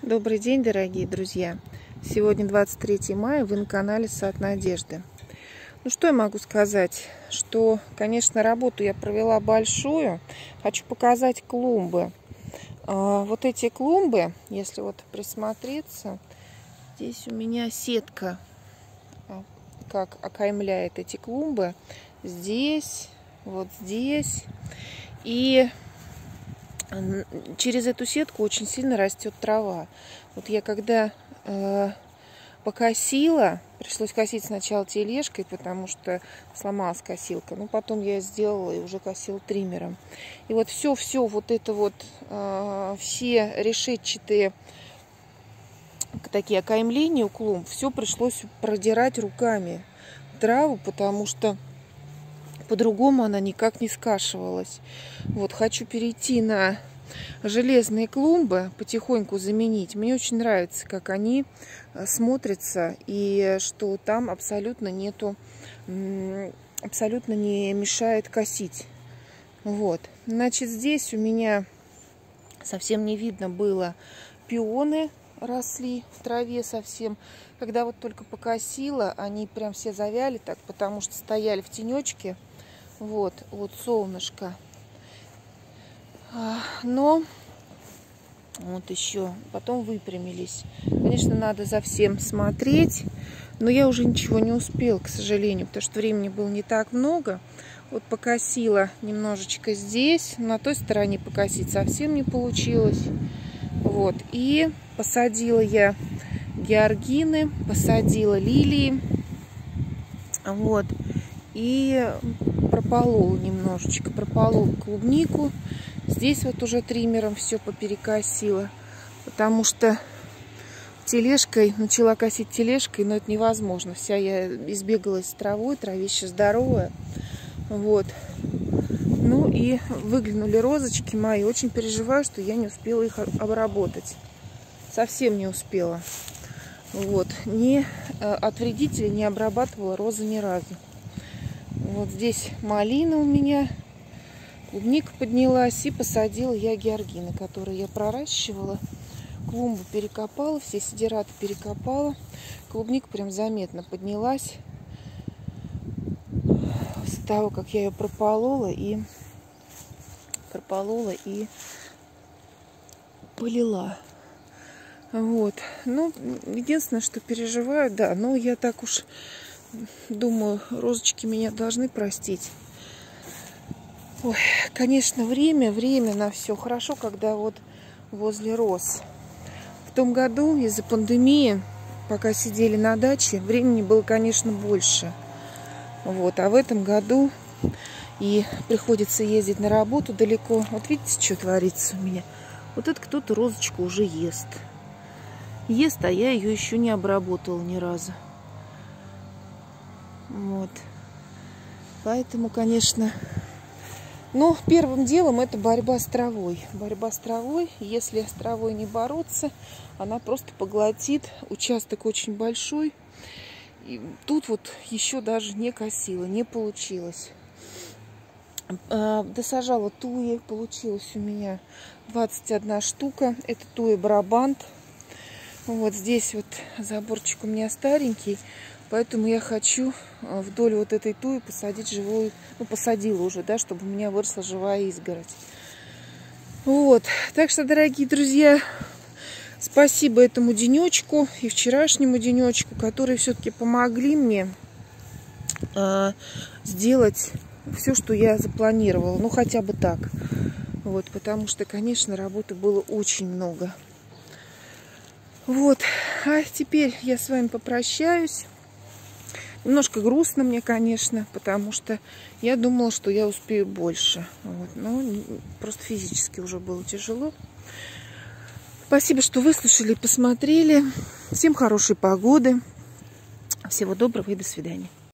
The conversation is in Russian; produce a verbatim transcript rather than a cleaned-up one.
Добрый день, дорогие друзья! Сегодня двадцать третье мая, вы на канале Сад Надежды. Ну что я могу сказать? Что, конечно, работу я провела большую. Хочу показать клумбы. Вот эти клумбы, если вот присмотреться, здесь у меня сетка, как окаймляет эти клумбы. Здесь, вот здесь. И через эту сетку очень сильно растет трава. Вот я когда э, покосила, пришлось косить сначала тележкой, потому что сломалась косилка. Ну, потом я сделала и уже косила триммером. И вот все-все, вот это вот, э, все решетчатые такие окаймления у клумб, все пришлось продирать руками траву, потому что по-другому она никак не скашивалась. Вот, хочу перейти на железные клумбы, потихоньку заменить. Мне очень нравится, как они смотрятся, и что там абсолютно нету, абсолютно не мешает косить. Вот, значит, здесь у меня совсем не видно было, пионы росли в траве совсем. Когда вот только покосила, они прям все завяли так, потому что стояли в тенечке. Вот, вот солнышко. Но вот еще потом выпрямились. Конечно, надо за всем смотреть, но я уже ничего не успела, к сожалению, потому что времени было не так много. Вот покосила немножечко здесь, на той стороне покосить совсем не получилось. Вот, и посадила я георгины, посадила лилии. Вот, и прополола немножечко, прополола клубнику. Здесь вот уже триммером все поперекосила, потому что тележкой, начала косить тележкой, но это невозможно. Вся я избегалась с травой, травища здоровая. Вот. Ну и выглянули розочки мои. Очень переживаю, что я не успела их обработать. Совсем не успела. Вот. Ни от вредителей не обрабатывала розы ни разу. Вот здесь малина у меня. Клубника поднялась, и посадила я георгины, которые я проращивала. Клумбу перекопала, все сидираты перекопала. Клубника прям заметно поднялась с того, как я ее прополола и прополола и полила. Вот. Ну, единственное, что переживаю, да, ну я так уж думаю, розочки меня должны простить. Ой, конечно, время, время на все хорошо, когда вот возле роз. В том году из-за пандемии, пока сидели на даче, времени было, конечно, больше. Вот, а в этом году и приходится ездить на работу далеко. Вот видите, что творится у меня? Вот это кто-то розочку уже ест. Ест, а я ее еще не обработала ни разу. Вот. Поэтому, конечно... Но первым делом это борьба с травой. Борьба с травой. Если с травой не бороться, она просто поглотит. Участок очень большой. И тут вот еще даже не косила, не получилось. Досажала туи. Получилось у меня двадцать одна штука. Это туи Брабант. Вот здесь вот заборчик у меня старенький. Поэтому я хочу вдоль вот этой туи посадить живую, ну, посадила уже, да, чтобы у меня выросла живая изгородь. Вот. Так что, дорогие друзья, спасибо этому денечку и вчерашнему денечку, которые все-таки помогли мне э, сделать все, что я запланировала. Ну, хотя бы так. Вот, потому что, конечно, работы было очень много. Вот. А теперь я с вами попрощаюсь. Немножко грустно мне, конечно, потому что я думала, что я успею больше. Вот. Но просто физически уже было тяжело. Спасибо, что выслушали и посмотрели. Всем хорошей погоды. Всего доброго и до свидания.